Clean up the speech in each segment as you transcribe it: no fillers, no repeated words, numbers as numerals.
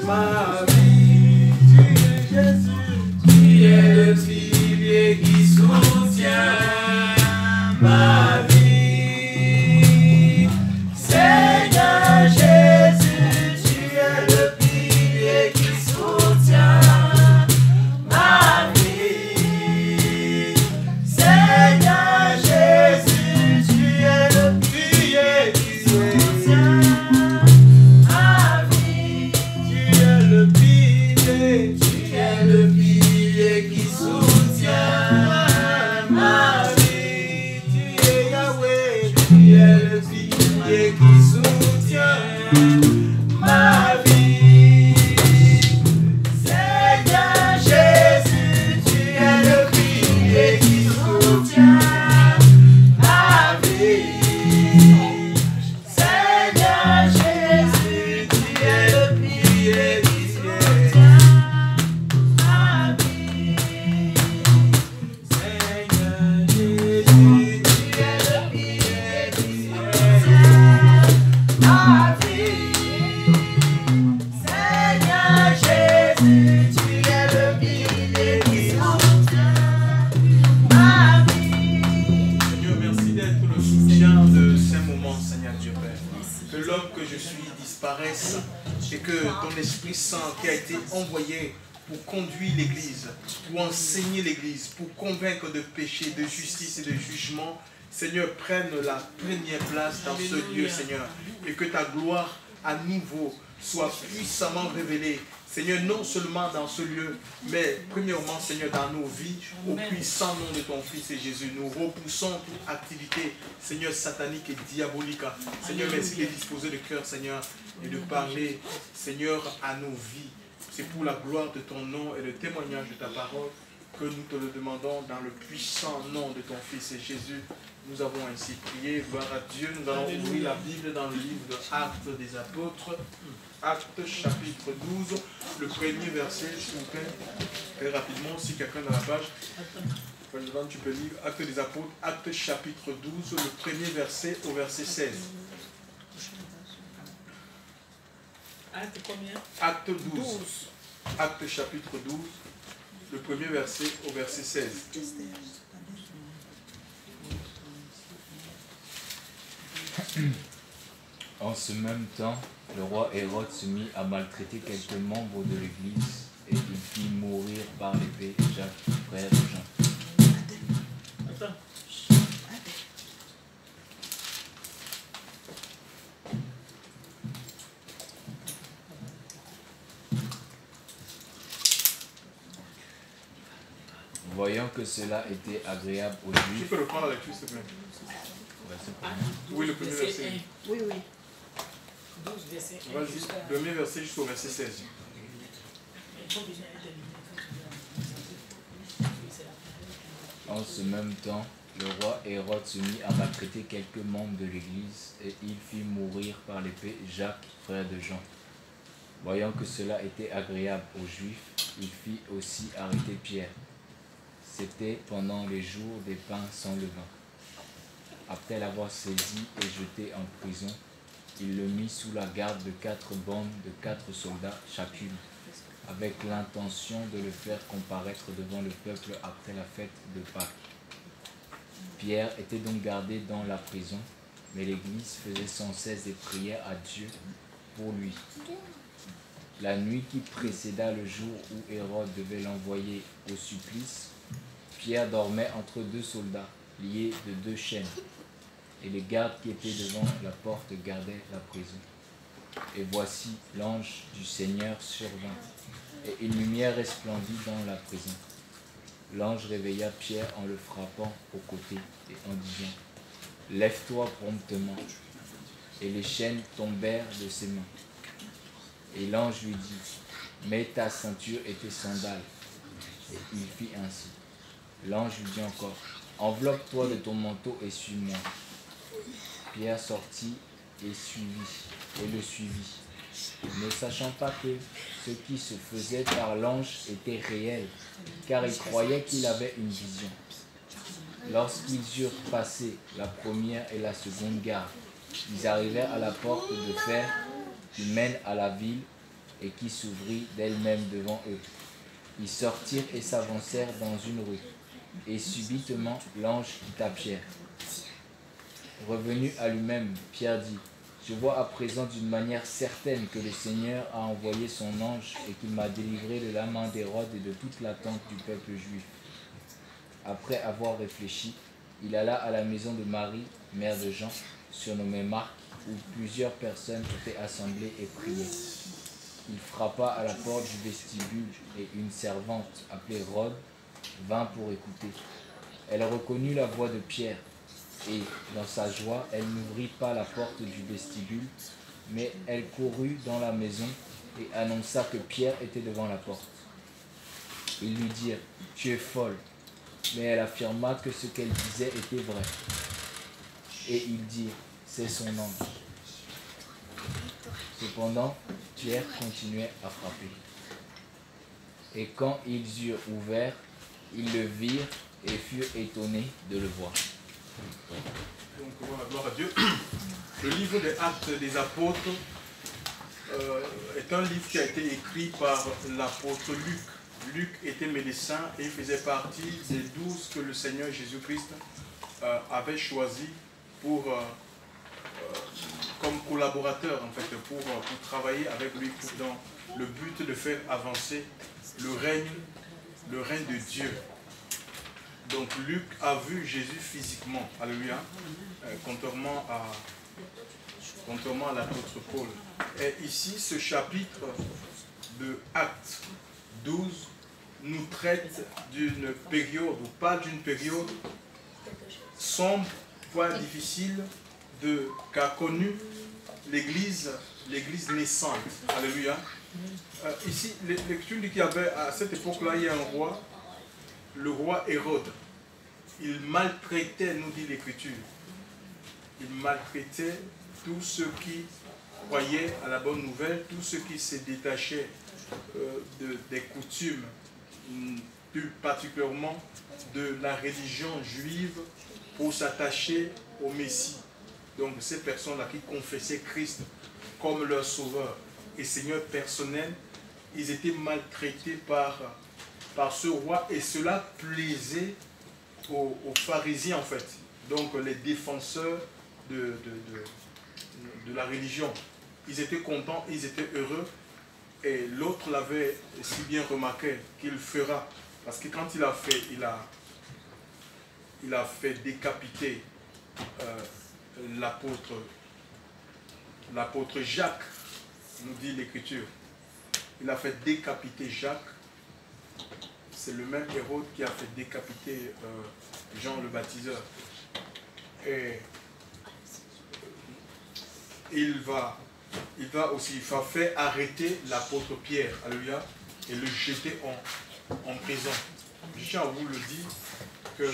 ma vie. Tu es Jésus, tu es le pilier qui soutient ma vie. Seigneur Jésus, tu es le pilier qui soutient ma vie. Seigneur Jésus, tu es le pilier qui soutient ma vie. Tu es le pilier qui soutient ma vie. Tu es Yahweh, tu es le pilier qui soutient ma vie. Seigneur Jésus, tu es le pilier qui soutient ma vie. Seigneur Jésus, tu es le pilier qui soutient ma vie. Seigneur Jésus, tu es le pilier qui soutient ma vie. Seigneur Jésus, tu es le pilier qui soutient ma vie. Seigneur, merci d'être le soutien de ces moments, Seigneur Dieu Père. Que l'homme que je suis disparaisse et que ton Esprit Saint qui a été envoyé pour conduire l'Église, pour enseigner l'Église, pour convaincre de péché, de justice et de jugement, Seigneur, prenne la première place dans ce lieu, Seigneur, et que ta gloire à nouveau soit puissamment révélée, Seigneur, non seulement dans ce lieu, mais premièrement, Seigneur, dans nos vies, au puissant nom de ton Fils et Jésus. Nous repoussons toute activité, Seigneur, satanique et diabolique. Seigneur, merci de disposer le cœur, Seigneur, et de parler, Seigneur, à nos vies. C'est pour la gloire de ton nom et le témoignage de ta parole que nous te le demandons dans le puissant nom de ton Fils et Jésus. Nous avons ainsi prié. Gloire à Dieu. Nous allons ouvrir la Bible dans le livre de Actes des Apôtres. Actes chapitre 12, le premier verset, s'il vous plaît. Très rapidement, si quelqu'un dans la page. Tu peux lire Actes des Apôtres, Actes chapitre 12, le premier verset au verset 16. Acte combien? Acte 12. Acte chapitre 12, le premier verset au verset 16. En ce même temps, le roi Hérode se mit à maltraiter quelques membres de l'Église et il fit mourir par l'épée Jacques, frère de Jean. Attends. Voyant que cela était agréable aux Tu Juifs. peux reprendre la lecture, s'il te plaît. Oui, le premier verset. Oui, oui. 12 versets. Vas-y, le premier verset jusqu'au verset 16. En ce même temps, le roi Hérode se mit à maltraiter quelques membres de l'Église et il fit mourir par l'épée Jacques, frère de Jean. Voyant que cela était agréable aux Juifs, il fit aussi arrêter Pierre. C'était pendant les jours des pains sans levain. Après l'avoir saisi et jeté en prison, il le mit sous la garde de 4 bandes de 4 soldats chacune, avec l'intention de le faire comparaître devant le peuple après la fête de Pâques. Pierre était donc gardé dans la prison, mais l'Église faisait sans cesse des prières à Dieu pour lui. La nuit qui précéda le jour où Hérode devait l'envoyer au supplice, Pierre dormait entre 2 soldats, liés de 2 chaînes, et les gardes qui étaient devant la porte gardaient la prison. Et voici, l'ange du Seigneur survint, et une lumière resplendit dans la prison. L'ange réveilla Pierre en le frappant au côté et en disant « Lève-toi promptement !» Et les chaînes tombèrent de ses mains. Et l'ange lui dit « Mets ta ceinture et tes sandales. » Et il fit ainsi. L'ange lui dit encore « Enveloppe-toi de ton manteau et suis-moi. » Pierre sortit et le suivit, ne sachant pas que ce qui se faisait par l'ange était réel, car il croyait qu'il avait une vision. Lorsqu'ils eurent passé la première et la seconde garde, ils arrivèrent à la porte de fer qui mène à la ville, et qui s'ouvrit d'elle-même devant eux. Ils sortirent et s'avancèrent dans une rue. Et subitement, l'ange quitta Pierre. Revenu à lui-même, Pierre dit, « Je vois à présent d'une manière certaine que le Seigneur a envoyé son ange et qu'il m'a délivré de la main d'Hérode et de toute l'attente du peuple juif. » Après avoir réfléchi, il alla à la maison de Marie, mère de Jean, surnommée Marc, où plusieurs personnes étaient assemblées et priaient. Il frappa à la porte du vestibule et une servante, appelée Rhode, vint pour écouter. Elle reconnut la voix de Pierre et, dans sa joie, elle n'ouvrit pas la porte du vestibule, mais elle courut dans la maison et annonça que Pierre était devant la porte. Ils lui dirent, « Tu es folle !» Mais elle affirma que ce qu'elle disait était vrai. Et ils dirent, « C'est son ange. » Cependant, Pierre continuait à frapper. Et quand ils eurent ouvert, ils le virent et furent étonnés de le voir. Donc voilà, gloire à Dieu. Le livre des Actes des Apôtres est un livre qui a été écrit par l'apôtre Luc. Luc était médecin et il faisait partie des 12 que le Seigneur Jésus-Christ avait choisi pour comme collaborateur en fait, pour travailler avec lui dans le but de faire avancer le règne de Dieu. Donc Luc a vu Jésus physiquement, alléluia, contrairement à l'apôtre Paul. Et ici, ce chapitre de Actes 12 nous traite d'une période, ou pas d'une période sombre, voire difficile, qu'a connue l'Église naissante. Alléluia. Ici, l'écriture dit qu'il y avait, à cette époque-là, il y a un roi, le roi Hérode. Il maltraitait, nous dit l'Écriture, il maltraitait tous ceux qui croyaient à la bonne nouvelle, tous ceux qui se détachaient des coutumes, plus particulièrement de la religion juive, pour s'attacher au Messie. Donc ces personnes-là qui confessaient Christ comme leur sauveur et Seigneur personnel, ils étaient maltraités par ce roi et cela plaisait aux pharisiens en fait, donc les défenseurs de la religion. Ils étaient contents, ils étaient heureux et l'autre l'avait si bien remarqué qu'il fera, parce que quand il a fait décapiter l'apôtre Jacques, nous dit l'Écriture. Il a fait décapiter Jacques. C'est le même Hérode qui a fait décapiter Jean le baptiseur. Et il va faire arrêter l'apôtre Pierre, alléluia, et le jeter en prison. Je tiens à vous le dire que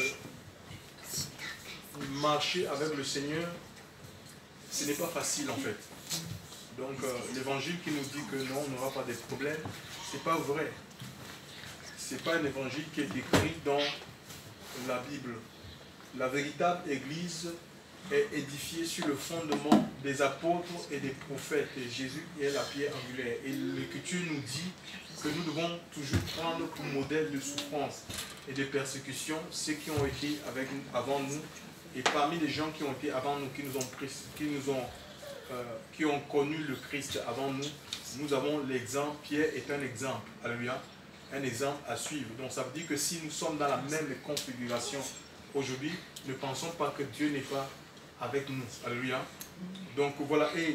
marcher avec le Seigneur, ce n'est pas facile en fait. Donc l'évangile qui nous dit que non, on n'aura pas de problème, c'est pas vrai. C'est pas un évangile qui est décrit dans la Bible. La véritable église est édifiée sur le fondement des apôtres et des prophètes. Et Jésus est la pierre angulaire. Et l'Écriture nous dit que nous devons toujours prendre pour modèle de souffrance et de persécution ceux qui ont été avant nous. Et parmi les gens qui ont été avant nous, qui ont connu le Christ avant nous, nous avons l'exemple. Pierre est un exemple. Alléluia. Un exemple à suivre. Donc ça veut dire que si nous sommes dans la même configuration aujourd'hui, ne pensons pas que Dieu n'est pas avec nous. Alléluia. Donc voilà. Et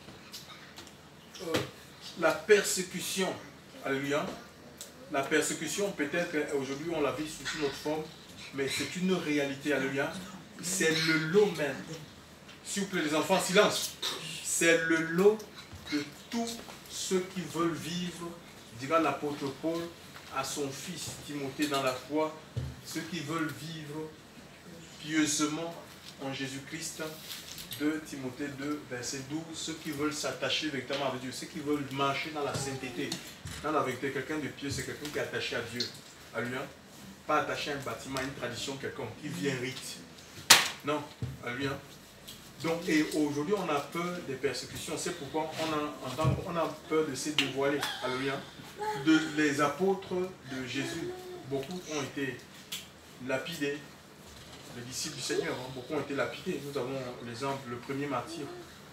la persécution, alléluia, la persécution peut-être aujourd'hui on la vit sous une autre forme, mais c'est une réalité. Alléluia. C'est le lot même. S'il vous plaît les enfants, silence. C'est le lot de tous ceux qui veulent vivre, dira l'apôtre Paul à son fils Timothée dans la foi, ceux qui veulent vivre pieusement en Jésus-Christ. 2 Timothée 2, verset 12, ceux qui veulent s'attacher véritablement avec Dieu, ceux qui veulent marcher dans la sainteté, dans la vérité. Quelqu'un de pieux, c'est quelqu'un qui est attaché à Dieu. Alléluia. Pas attaché à un bâtiment, à une tradition quelconque, qui vient rite. Non, alléluia. Donc, et aujourd'hui, on a peur des persécutions. C'est pourquoi on a peur de se dévoiler. Alléluia. Les apôtres de Jésus, beaucoup ont été lapidés. Les disciples du Seigneur, beaucoup ont été lapidés. Nous avons l'exemple, le premier martyr,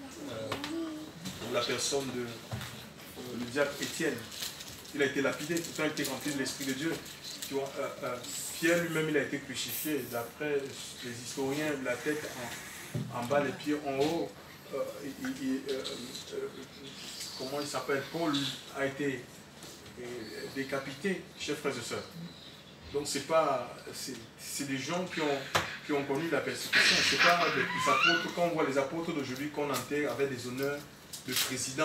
la personne de le diable Étienne. Il a été lapidé, pourtant il a été rempli de l'Esprit de Dieu. Tu vois, Pierre lui-même, il a été crucifié. D'après les historiens, la tête en bas, les pieds en haut. Comment il s'appelle? Paul a été décapité, chers frères et sœurs. Donc c'est des gens qui ont connu la persécution. C'est pas des apôtres. Quand on voit les apôtres d'aujourd'hui qu'on enterre avec des honneurs de président.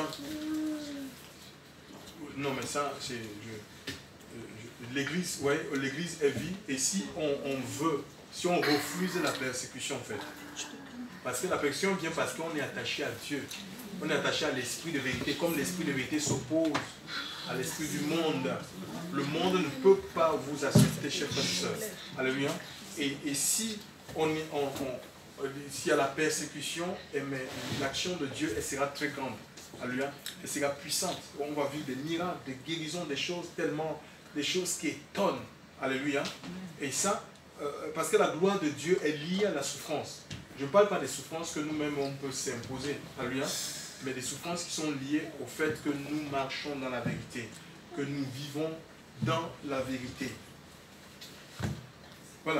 Non mais ça, c'est l'église, ouais, l'église est vie. Et si on veut, si on refuse la persécution en fait, parce que la persécution vient parce qu'on est attaché à Dieu. On est attaché à l'esprit de vérité. Comme l'esprit de vérité s'oppose à l'esprit du monde, le monde ne peut pas vous accepter, chers frères et sœurs. Alléluia. Et si s'il y a la persécution, l'action de Dieu, elle sera très grande. Alléluia. Elle sera puissante. On va vivre des miracles, des guérisons, des choses tellement, des choses qui étonnent. Alléluia. Et ça, parce que la gloire de Dieu est liée à la souffrance. Je ne parle pas des souffrances que nous-mêmes on peut s'imposer. Alléluia. Mais des souffrances qui sont liées au fait que nous marchons dans la vérité, que nous vivons dans la vérité. Voilà.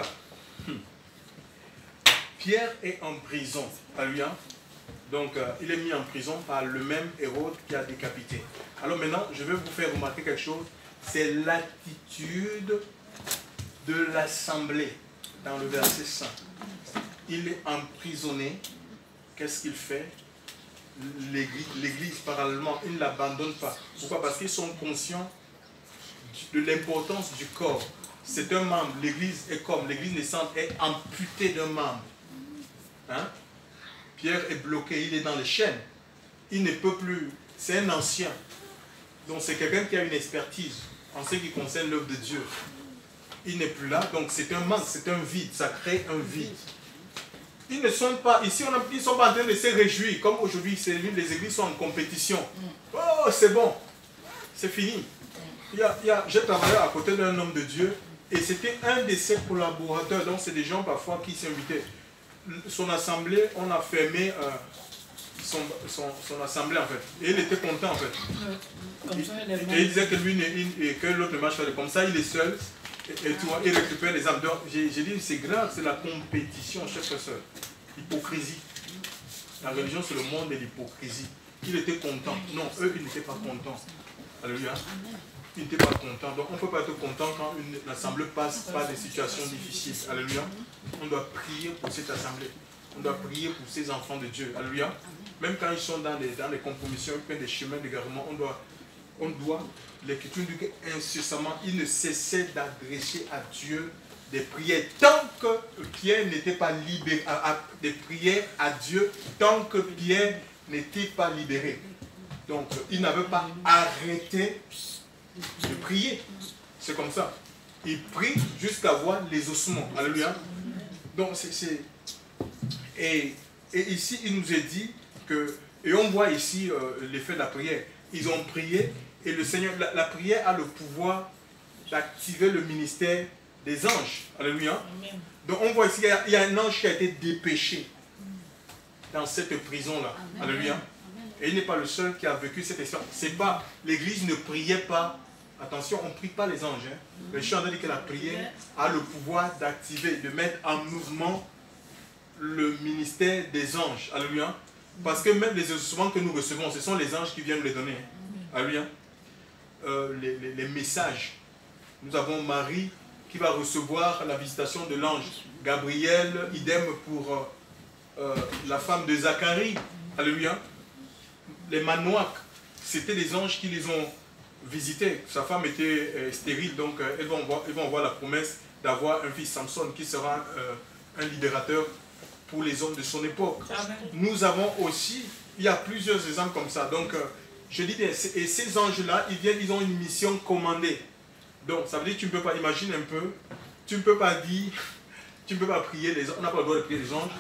Pierre est en prison. Alléluia. Donc, il est mis en prison par le même Hérode qui a décapité. Alors maintenant, je vais vous faire remarquer quelque chose. C'est l'attitude de l'assemblée dans le verset 5. Il est emprisonné. Qu'est-ce qu'il fait? L'église, parallèlement, il ne l'abandonne pas. Pourquoi? Parce qu'ils sont conscients de l'importance du corps. C'est un membre. L'église est comme l'église naissante est amputée d'un membre. Hein? Pierre est bloqué, il est dans les chaînes. Il ne peut plus. C'est un ancien. Donc c'est quelqu'un qui a une expertise en ce qui concerne l'œuvre de Dieu. Il n'est plus là, donc c'est un manque, c'est un vide. Ça crée un vide. Ils ne sont pas, ici ils ne sont pas en train de se réjouir, comme aujourd'hui les églises sont en compétition. Oh, c'est bon, c'est fini. J'ai travaillé à côté d'un homme de Dieu, et c'était un de ses collaborateurs, donc c'est des gens parfois qui s'invitaient. Son assemblée, on a fermé son assemblée en fait, et il était content en fait. Et il disait que lui et que l'autre ne marche pas comme ça, il est seul. Et tu vois, il récupère les âmes. Donc, j'ai dit, c'est grave, c'est la compétition, chers frères et sœurs. L'hypocrisie. La religion, c'est le monde de l'hypocrisie. Il était content. Non, eux, ils n'étaient pas contents. Alléluia. Ils n'étaient pas contents. Donc, on ne peut pas être content quand l'assemblée passe par des situations difficiles. Alléluia. On doit prier pour cette assemblée. On doit prier pour ces enfants de Dieu. Alléluia. Même quand ils sont dans les compromissions, des chemins d'égarement, on doit l'Écriture dit qu'incessamment, il ne cessait d'adresser à Dieu des prières. Tant que Pierre n'était pas libéré, des prières à Dieu, tant que Pierre n'était pas libéré. Donc, il n'avait pas arrêté de prier. C'est comme ça. Il prie jusqu'à voir les ossements. Alléluia. Donc, Et ici, il nous est dit que, et on voit ici l'effet de la prière. Ils ont prié. Et le Seigneur, la prière a le pouvoir d'activer le ministère des anges. Alléluia. Donc on voit ici qu'il y a un ange qui a été dépêché dans cette prison-là. Alléluia. Et il n'est pas le seul qui a vécu cette expérience. C'est pas, l'église ne priait pas. Attention, on ne prie pas les anges. Hein. Le chant dit que la prière a le pouvoir d'activer, de mettre en mouvement le ministère des anges. Alléluia. Parce que même les ossements que nous recevons, ce sont les anges qui viennent nous les donner. Alléluia. Les messages. Nous avons Marie qui va recevoir la visitation de l'ange. Gabriel, idem pour la femme de Zacharie. Alléluia. Les manouacs, c'était des anges qui les ont visités. Sa femme était stérile, donc ils vont avoir la promesse d'avoir un fils Samson qui sera un libérateur pour les hommes de son époque. Amen. Nous avons aussi, il y a plusieurs exemples comme ça. Donc, je dis, et ces anges-là, ils ont une mission commandée. Donc, ça veut dire que tu ne peux pas, imaginer un peu, tu ne peux pas dire, tu ne peux pas prier les anges, on n'a pas le droit de prier les anges,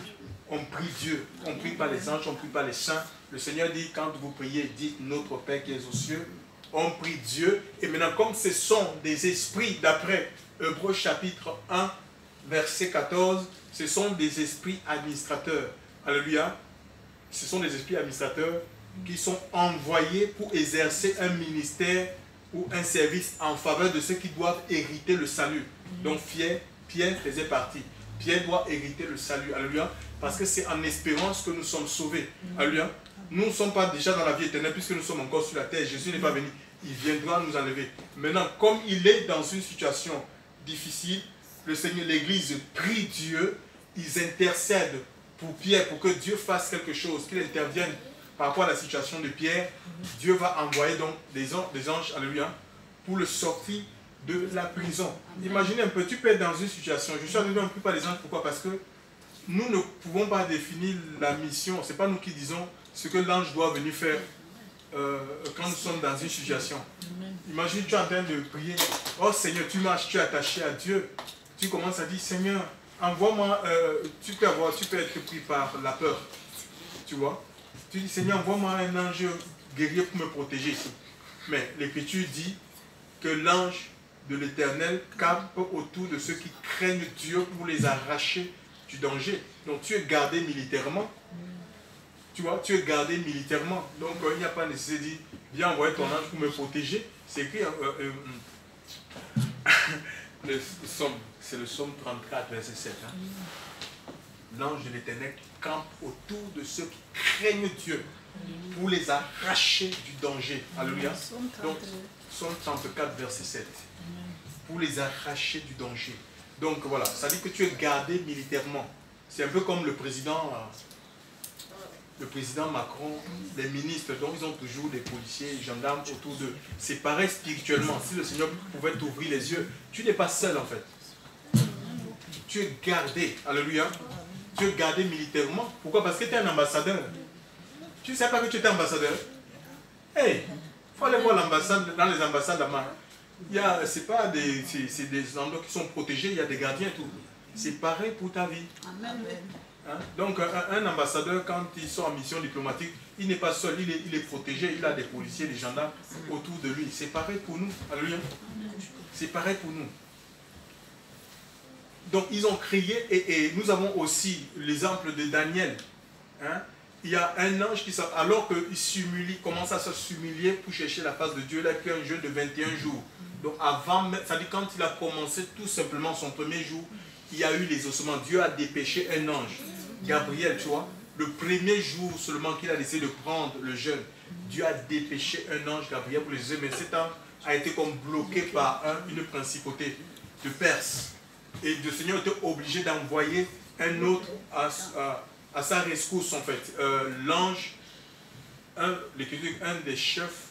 on prie Dieu. On ne prie pas les anges, on ne prie pas les saints. Le Seigneur dit, quand vous priez, dites notre Père qui est aux cieux. On prie Dieu. Et maintenant, comme ce sont des esprits, d'après Hébreux chapitre 1, verset 14, ce sont des esprits administrateurs. Alléluia. Ce sont des esprits administrateurs qui sont envoyés pour exercer un ministère ou un service en faveur de ceux qui doivent hériter le salut. Donc Pierre faisait partie. Pierre doit hériter le salut. Alléluia. Parce que c'est en espérance que nous sommes sauvés. Alléluia. Nous ne sommes pas déjà dans la vie éternelle puisque nous sommes encore sur la terre. Jésus n'est pas venu. Il viendra nous enlever. Maintenant, comme il est dans une situation difficile, le Seigneur, l'Église prie Dieu. Ils intercèdent pour Pierre, pour que Dieu fasse quelque chose, qu'il intervienne par rapport à la situation de Pierre. Dieu va envoyer donc des anges, alléluia, pour le sortir de la prison. Imaginez un peu, tu peux être dans une situation, je suis allé un peu par les anges, pourquoi? Parce que nous ne pouvons pas définir la mission, ce n'est pas nous qui disons ce que l'ange doit venir faire quand nous sommes dans une situation. Imagine, tu es en train de prier, oh Seigneur, tu marches, tu es attaché à Dieu, tu commences à dire, Seigneur, envoie-moi, tu peux être pris par la peur, tu vois. Tu dis, Seigneur, envoie-moi un ange guerrier pour me protéger ici. Mais l'Écriture dit que l'ange de l'Éternel campe autour de ceux qui craignent Dieu pour les arracher du danger. Donc tu es gardé militairement. Tu vois, tu es gardé militairement. Donc il n'y a pas nécessité de dire, viens envoyer ton ange pour me protéger. C'est écrit, c'est le psaume 34, verset 7. Hein. L'ange de l'Éternel campe autour de ceux qui craignent Dieu pour les arracher du danger. Alléluia. Donc, psaume 34, verset 7. Pour les arracher du danger. Donc voilà, ça dit que tu es gardé militairement. C'est un peu comme le président Macron, les ministres, donc ils ont toujours des policiers, des gendarmes autour d'eux. C'est pareil spirituellement. Si le Seigneur pouvait t'ouvrir les yeux, tu n'es pas seul en fait. Tu es gardé. Alléluia. Tu es gardé militairement. Pourquoi? Parce que tu es un ambassadeur. Tu ne sais pas que tu es ambassadeur? Hey, il faut aller voir l'ambassade, dans les ambassades là-bas. C'est pas des endroits qui sont protégés, il y a des gardiens et tout. C'est pareil pour ta vie. Amen. Hein? Donc un ambassadeur, quand il sort en mission diplomatique, il n'est pas seul, il est protégé, il a des policiers, des gendarmes autour de lui. C'est pareil pour nous. Alléluia. C'est pareil pour nous. Donc ils ont crié et nous avons aussi l'exemple de Daniel. Hein? Il y a un ange qui, alors qu'il commence à s'humilier pour chercher la face de Dieu, il a fait un jeûne de 21 jours. Donc avant, c'est-à-dire quand il a commencé tout simplement son premier jour, il y a eu les ossements. Dieu a dépêché un ange, Gabriel, tu vois. Le premier jour seulement qu'il a laissé de prendre le jeûne, Dieu a dépêché un ange, Gabriel, pour les aider. Mais cet ange a été comme bloqué par une principauté de Perse. Et le Seigneur était obligé d'envoyer un autre à sa rescousse en fait. L'ange, un des chefs,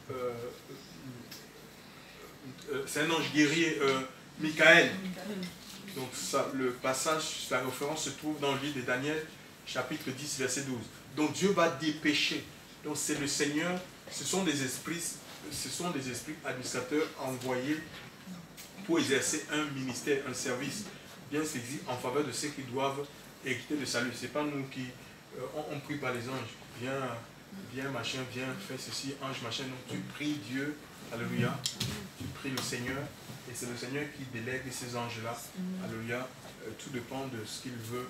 c'est un ange guerrier, Michael. Donc ça, le passage, la référence se trouve dans le livre de Daniel, chapitre 10, verset 12. Donc Dieu va dépêcher. Donc c'est le Seigneur, ce sont des esprits administrateurs envoyés pour exercer un ministère, un service bien saisi en faveur de ceux qui doivent hériter le salut. Ce n'est pas nous qui on prie par les anges. Viens machin, viens, fais ceci, ange machin. Donc tu pries Dieu, alléluia. Tu pries le Seigneur et c'est le Seigneur qui délègue ces anges-là. Alléluia. Tout dépend de ce qu'il veut,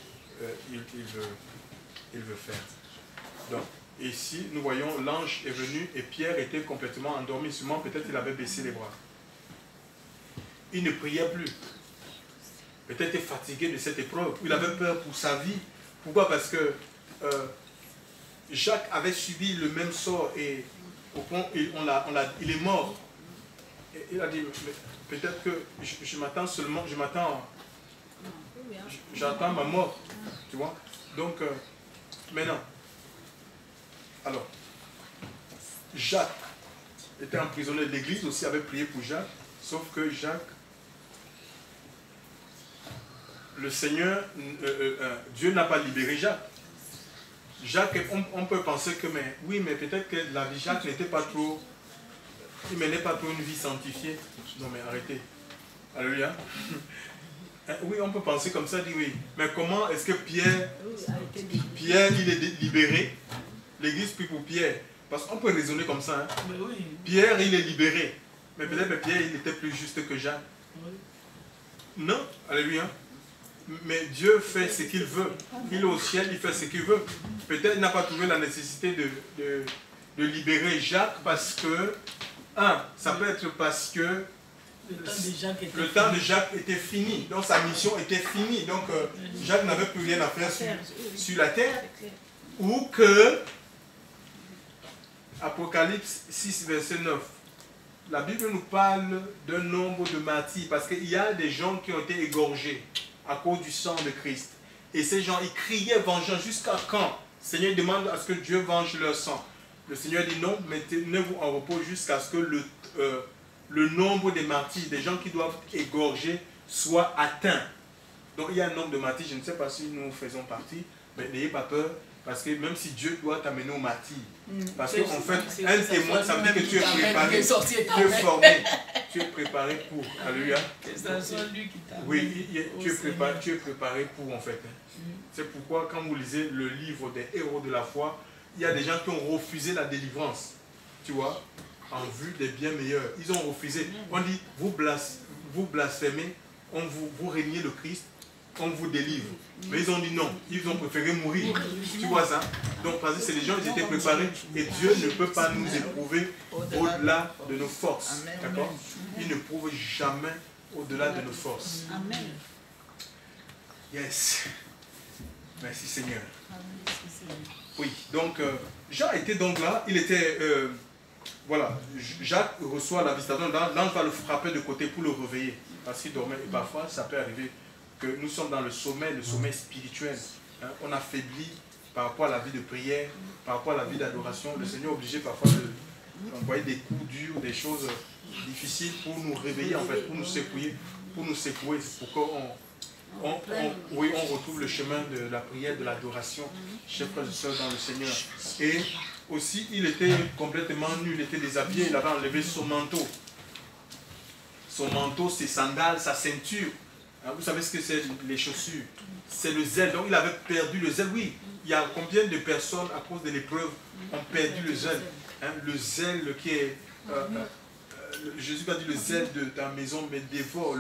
il veut faire. Donc ici, nous voyons l'ange est venu et Pierre était complètement endormi. Seulement peut-être il avait baissé les bras. Il ne priait plus. Peut-être était fatigué de cette épreuve. Il avait peur pour sa vie. Pourquoi? Parce que Jacques avait subi le même sort et au point il est mort. Et il a dit, peut-être que je m'attends seulement, j'attends ma mort. Tu vois? Donc, maintenant, alors, Jacques était emprisonné. L'église aussi avait prié pour Jacques, sauf que Jacques, le Seigneur, Dieu n'a pas libéré Jacques. Jacques, on peut penser que, mais peut-être que la vie de Jacques n'était pas trop, il menait pas trop une vie sanctifiée. Non mais arrêtez. Alléluia. Oui, on peut penser comme ça, dire oui. Mais comment est-ce que Pierre, il est libéré? L'Église prie pour Pierre. Parce qu'on peut raisonner comme ça. Hein. Oui. Pierre, il est libéré. Mais peut-être Pierre, il était plus juste que Jacques. Oui. Non, alléluia. Mais Dieu fait ce qu'il veut. Il est au ciel, il fait ce qu'il veut. Peut-être il n'a pas trouvé la nécessité de libérer Jacques parce que, ça peut être parce que le temps de Jacques était fini. Donc sa mission était finie. Donc Jacques n'avait plus rien à faire sur la terre. Ou que, Apocalypse 6, verset 9, la Bible nous parle d'un nombre de martyrs parce qu'il y a des gens qui ont été égorgés à cause du sang de Christ. Et ces gens, ils criaient vengeance jusqu'à quand? Le Seigneur demande à ce que Dieu venge leur sang. Le Seigneur dit non, mettez-vous en repos jusqu'à ce que le nombre des martyrs, des gens qui doivent égorger, soit atteint. Donc il y a un nombre de martyrs, je ne sais pas si nous faisons partie, mais n'ayez pas peur, parce que même si Dieu doit t'amener au martyr, parce qu'en fait, un témoin, ça veut dire que tu es préparé, tu es formé, tu es préparé pour. Alléluia. Oui, tu es préparé pour en fait. C'est pourquoi quand vous lisez le livre des héros de la foi, il y a des gens qui ont refusé la délivrance, tu vois, en vue des biens meilleurs. Ils ont refusé. On dit, vous blasphémez, vous régnez le Christ, on vous délivre. Mais ils ont dit non, ils ont préféré mourir. Tu vois ça? Donc parce que c'est les gens qui étaient préparés et Dieu ne peut pas nous éprouver au-delà de nos forces. D'accord? Il ne prouve jamais au-delà de nos forces. Amen. Yes. Merci Seigneur. Oui, donc Jean était donc là, il était... voilà, Jacques reçoit la visitation, l'ange va le frapper de côté pour le réveiller. Parce qu'il dormait et parfois ça peut arriver que nous sommes dans le sommet spirituel. Hein, on affaiblit par rapport à la vie de prière, par rapport à la vie d'adoration. Le Seigneur est obligé parfois d'envoyer des coups durs, des choses difficiles pour nous réveiller, en fait, pour nous secouer, pour qu'on retrouve le chemin de la prière, de l'adoration, chers frères et sœurs dans le Seigneur. Et aussi, il était complètement nu, il était déshabillé, il avait enlevé son manteau. Son manteau, ses sandales, sa ceinture. Vous savez ce que c'est les chaussures? C'est le zèle. Donc il avait perdu le zèle. Oui, il y a combien de personnes à cause de l'épreuve ont perdu le zèle? Hein, le zèle qui est... Jésus a dit le zèle de ta maison me dévore.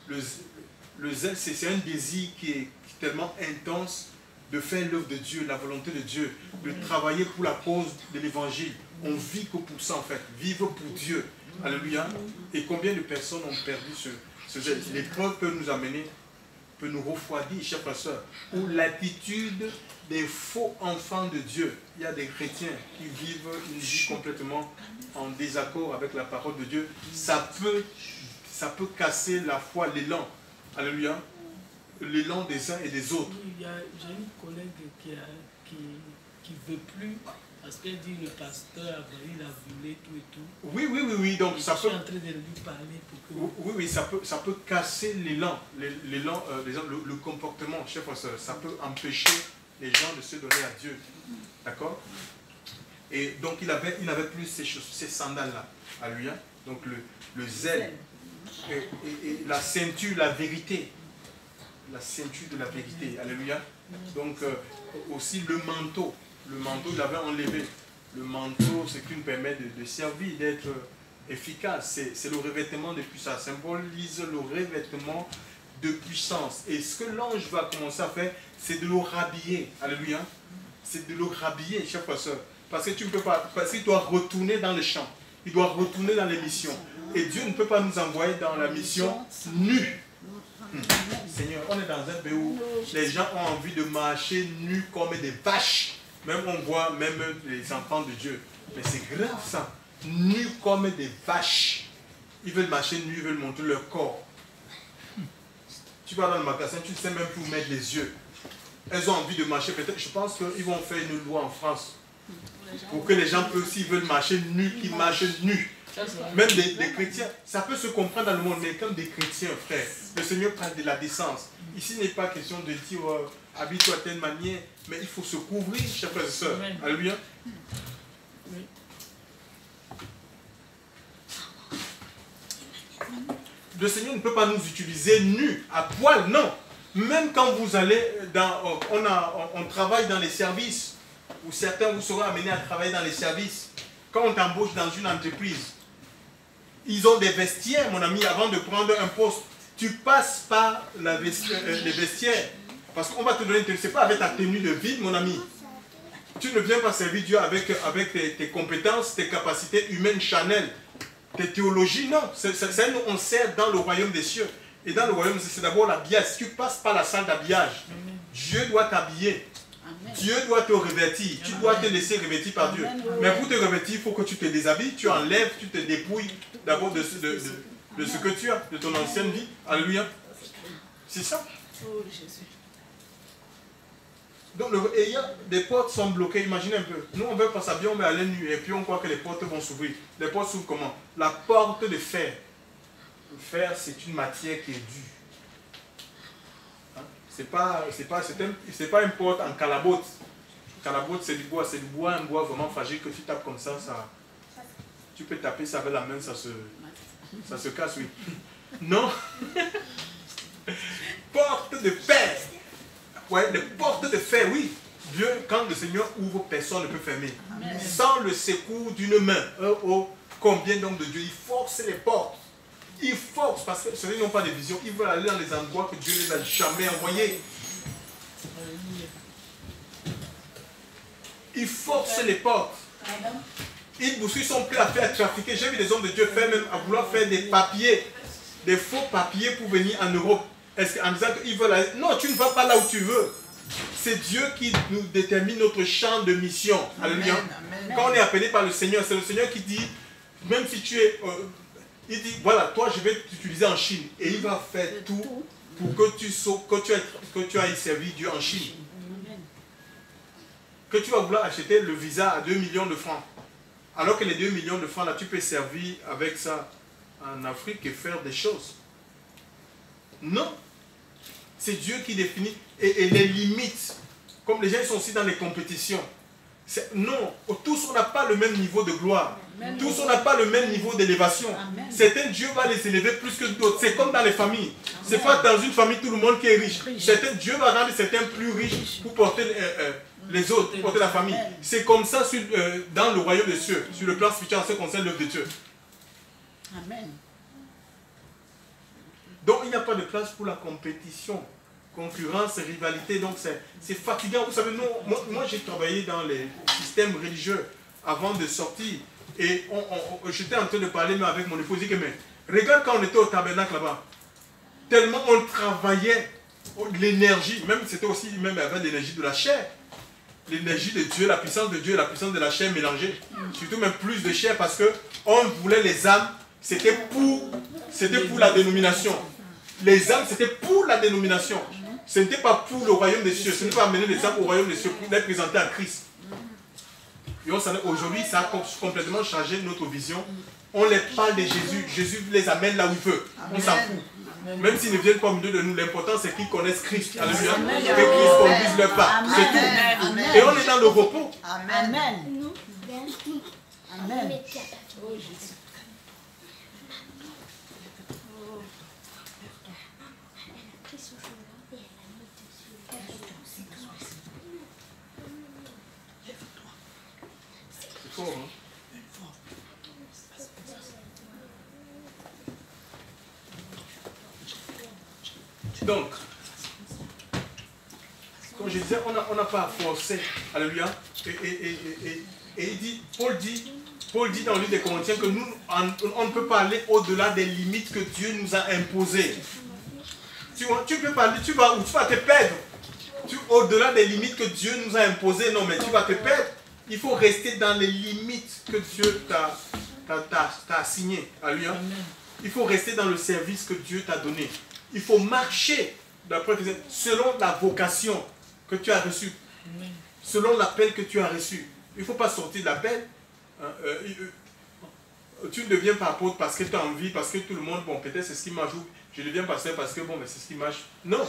Le zèle, c'est un désir qui est tellement intense de faire l'œuvre de Dieu, la volonté de Dieu, de travailler pour la cause de l'évangile. On vit que pour ça en fait, vivre pour Dieu. Alléluia. Et combien de personnes ont perdu ce zèle? L'épreuve peut nous amener, peut nous refroidir, chers frères et sœurs. Ou l'attitude des faux enfants de Dieu. Il y a des chrétiens qui vivent une vie complètement en désaccord avec la parole de Dieu. Ça peut casser la foi, l'élan. Alléluia. L'élan des uns et des autres. J'ai une collègue qui ne veut plus, parce qu'elle dit le pasteur, il a violé tout et tout. Oui. Donc ça peut... Je suis en train de lui parler pour que... Oui, ça peut casser l'élan, le comportement, chef pasteur. Ça peut empêcher les gens de se donner à Dieu. D'accord? Et donc il n'avait plus ces sandales-là. Alléluia. Donc le zèle. Et la ceinture, la vérité. La ceinture de la vérité. Alléluia. Donc aussi le manteau. Le manteau, il avait enlevé. Le manteau, ce qui nous permet de servir, d'être efficace. C'est le revêtement de puissance. Ça symbolise le revêtement de puissance. Et ce que l'ange va commencer à faire, c'est de le rhabiller. Alléluia. C'est de le rhabiller, chers frères et sœurs. Parce que tu ne peux pas, parce qu'il doit retourner dans le champ. Il doit retourner dans les missions. Et Dieu ne peut pas nous envoyer dans la mission nus. Seigneur, on est dans un pays où les gens ont envie de marcher nus comme des vaches. Même on voit même les enfants de Dieu. Mais c'est grave ça. Nus comme des vaches. Ils veulent marcher nus, ils veulent montrer leur corps. Tu vas dans le magasin, tu ne sais même plus où mettre les yeux. Elles ont envie de marcher. Peut-être, je pense qu'ils vont faire une loi en France. Pour que les gens, s'ils veulent marcher nus, qu'ils marchent nus. Même des chrétiens, ça peut se comprendre dans le monde, mais comme des chrétiens, frère, le Seigneur parle de la décence. Ici, il n'est pas question de dire habille-toi de telle manière, mais il faut se couvrir, chers frères et sœurs. Alléluia. le Seigneur ne peut pas nous utiliser nus, à poil, non. Même quand vous allez dans... On travaille dans les services, ou certains vous seront amenés à travailler dans les services. Quand on t'embauche dans une entreprise, ils ont des vestiaires, mon ami, avant de prendre un poste. Tu passes par les vestiaires. Parce qu'on va te donner, c'est pas avec ta tenue de vie, mon ami. Tu ne viens pas servir Dieu avec tes compétences, tes capacités humaines charnelles, tes théologies, non. On sert dans le royaume des cieux. Et dans le royaume, c'est d'abord l'habillage. Si tu passes par la salle d'habillage, Dieu doit t'habiller. Dieu doit te revêtir. Tu dois te laisser revêtir par Dieu. Mais pour te revêtir, il faut que tu te déshabilles, tu enlèves, tu te dépouilles d'abord de ce que tu as, de ton ancienne vie. Alléluia. C'est ça. Donc, et des portes sont bloquées, imaginez un peu. Nous, on veut pas s'habiller, on va aller nu, et puis on croit que les portes vont s'ouvrir. Les portes s'ouvrent comment? La porte de fer. Le fer, c'est une matière qui est dure. Hein? C'est pas une porte en calabote. Calabote, c'est du bois, un bois vraiment fragile que tu tapes comme ça, tu peux taper ça avec la main, ça se casse, oui. Non. Porte de fer. Ouais, les portes de fer, oui. Dieu, quand le Seigneur ouvre, personne ne peut fermer. Amen. Sans le secours d'une main. Combien donc de Dieu? Il force les portes. Il force, parce que ceux-là n'ont pas de vision. Ils veulent aller dans les endroits que Dieu ne les a jamais envoyés. Il force les portes. Ils sont prêts à faire trafiquer. J'ai vu des hommes de Dieu faire même à vouloir faire des papiers, des faux papiers pour venir en Europe. En disant qu'ils veulent aller... Non, tu ne vas pas là où tu veux. C'est Dieu qui nous détermine notre champ de mission. Alléluia. Quand on est appelé par le Seigneur, c'est le Seigneur qui dit, même si tu es... il dit, voilà, toi je vais t'utiliser en Chine. Et il va faire tout pour que tu ailles servir Dieu en Chine. Que tu vas vouloir acheter le visa à 2 millions de francs. Alors que les 2 millions de francs, là, tu peux servir avec ça en Afrique et faire des choses. Non. C'est Dieu qui définit et les limites. Comme les gens sont aussi dans les compétitions. Non, tous on n'a pas le même niveau de gloire. Amen. Tous on n'a pas le même niveau d'élévation. Certains, Dieu va les élever plus que d'autres. C'est comme dans les familles. C'est pas dans une famille tout le monde qui est riche. Certains, Dieu va rendre certains plus riches pour porter les autres, pour porter la famille. C'est comme ça dans le royaume des cieux, sur le plan spirituel en ce qui concerne l'œuvre de Dieu. Amen. Donc il n'y a pas de place pour la compétition, concurrence, rivalité. Donc c'est fatigant. Vous savez, moi j'ai travaillé dans les systèmes religieux avant de sortir. Et j'étais en train de parler mais avec mon épouse. Je dis que mais regarde quand on était au tabernacle là-bas. Tellement on travaillait l'énergie, même c'était aussi même avec l'énergie de la chair. L'énergie de Dieu, la puissance de Dieu et la puissance de la chair mélangée. Surtout même plus de chair parce qu'on voulait les âmes. C'était pour la dénomination. Les âmes, c'était pour la dénomination. Ce n'était pas pour le royaume des cieux. Ce n'est pas amener les âmes au royaume des cieux pour les présenter à Christ. Et aujourd'hui, ça a complètement changé notre vision. On les parle de Jésus. Jésus les amène là où il veut. On s'en fout. Même s'ils ne viennent pas au milieu de nous, l'important c'est qu'ils connaissent Christ. Alléluia. Que Christ conduise leur pas. C'est tout. Amen. Et on est dans le repos. Amen. Amen. Oh, Jésus. C'est fort, hein? Donc, comme je disais, on n'a pas à forcer. Alléluia. Et il dit, Paul dit dans le livre des Corinthiens que nous, on ne peut pas aller au-delà des limites que Dieu nous a imposées. Tu peux pas aller, tu vas te perdre. Au-delà des limites que Dieu nous a imposées, non, mais tu vas te perdre. Il faut rester dans les limites que Dieu t'a assignées. Alléluia. Il faut rester dans le service que Dieu t'a donné. Il faut marcher selon la vocation que tu as reçue, selon l'appel que tu as reçu. Il ne faut pas sortir de l'appel. Tu ne deviens pas apôtre parce que tu as envie, parce que tout le monde, bon, peut-être c'est ce qui marche. Je deviens pasteur parce que bon, mais c'est ce qui marche. Non.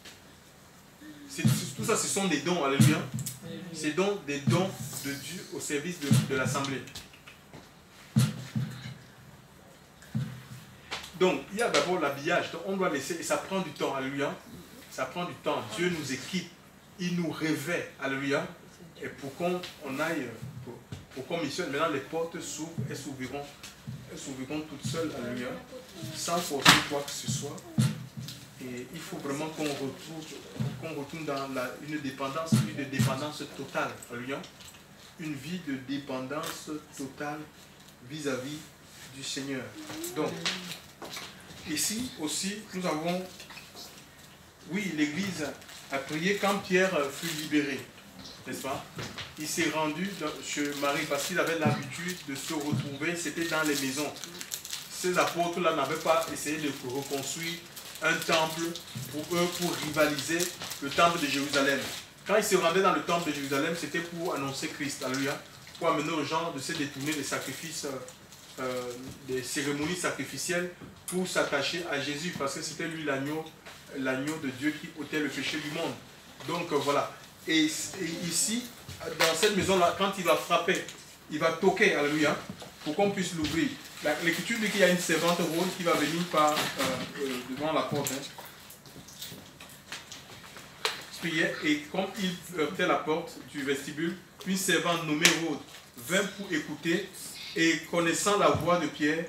Tout ça, ce sont des dons. Alléluia. C'est donc des dons de Dieu au service de l'assemblée. Donc, il y a d'abord l'habillage. Donc, on doit laisser, et ça prend du temps, alléluia. Ça prend du temps. Dieu nous équipe, il nous revêt, alléluia. Et pour qu'on aille, pour qu'on missionne, maintenant les portes s'ouvrent, elles s'ouvriront toutes seules, alléluia, sans forcer quoi que ce soit. Et il faut vraiment qu'on retourne dans une dépendance totale, alléluia. Une vie de dépendance totale vis-à-vis du Seigneur. Donc, ici aussi, nous avons, oui, l'Église a prié quand Pierre fut libéré, n'est-ce pas? Il s'est rendu chez Marie parce qu'il avait l'habitude de se retrouver, c'était dans les maisons. Ces apôtres-là n'avaient pas essayé de reconstruire un temple pour eux, pour rivaliser le temple de Jérusalem. Quand ils se rendaient dans le temple de Jérusalem, c'était pour annoncer Christ, alléluia, pour amener aux gens de se détourner des sacrifices, des cérémonies sacrificielles, pour s'attacher à Jésus, parce que c'était lui l'agneau de Dieu qui ôtait le péché du monde. Donc voilà. Et ici, dans cette maison-là, quand il va frapper, il va toquer, alléluia, pour qu'on puisse l'ouvrir. L'Écriture dit qu'il y a une servante rose qui va venir par devant la porte. Priait, et comme il heurtait la porte du vestibule, une servante nommée Rose vint pour écouter, et connaissant la voix de Pierre,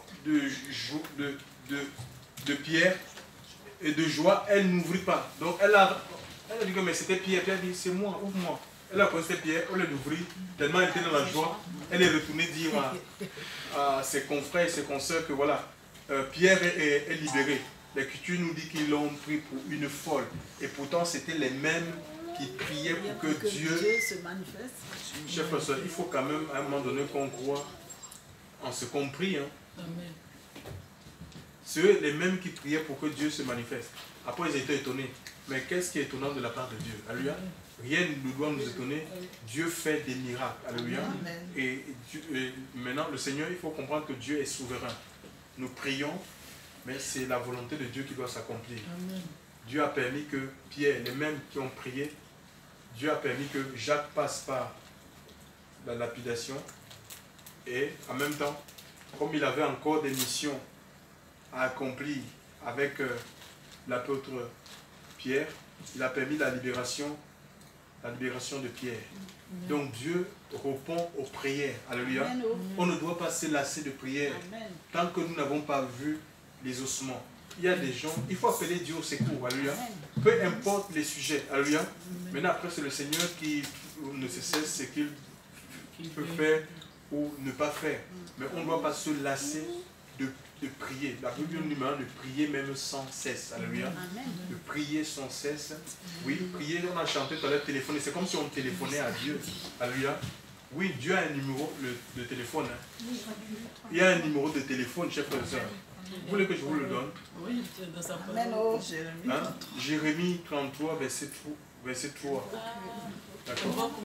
de Pierre et de joie, elle n'ouvrit pas. Donc elle a dit que mais c'était Pierre. Pierre dit c'est moi, ouvre-moi. Elle a connu Pierre, elle l'ouvrit, tellement elle était dans la joie, elle est retournée dire à ses confrères et ses consoeurs que voilà, Pierre est libéré. L'Écriture nous dit qu'ils l'ont pris pour une folle. Et pourtant, c'était les mêmes qui priaient pour que Dieu se manifeste. Chers frères et sœurs, il faut quand même à un moment donné qu'on croit en ce qu'on prie. Hein. Amen. C'est les mêmes qui priaient pour que Dieu se manifeste. Après, ils étaient étonnés. Mais qu'est-ce qui est étonnant de la part de Dieu? Alléluia. Rien ne doit nous étonner. Dieu fait des miracles. Alléluia. Et maintenant, le Seigneur, il faut comprendre que Dieu est souverain. Nous prions, mais c'est la volonté de Dieu qui doit s'accomplir. Dieu a permis que Pierre, les mêmes qui ont prié, Dieu a permis que Jacques passe par la lapidation. Et en même temps, comme il avait encore des missions à accomplir avec l'apôtre Pierre, il a permis la libération de Pierre. Donc Dieu répond aux prières. Alléluia. On ne doit pas se lasser de prières tant que nous n'avons pas vu les ossements. Il y a des gens, il faut appeler Dieu au secours. Alléluia. Peu importe les sujets. Alléluia. Maintenant après c'est le Seigneur qui ne se cesse ce qu'il peut faire ou ne pas faire. Mais on ne doit pas se lasser de prier. La Bible nous demande de prier même sans cesse. Alléluia. De prier sans cesse. Oui, prier, on a chanté tout à l'heure, téléphoner. C'est comme si on téléphonait à Dieu. Alléluia. Oui, Dieu a un numéro de téléphone. Hein. Il y a un numéro de téléphone, chers frères et sœurs. Vous voulez que je vous le donne? Oui, c'est dans sa parole. Jérémie 33, verset 3. D'accord.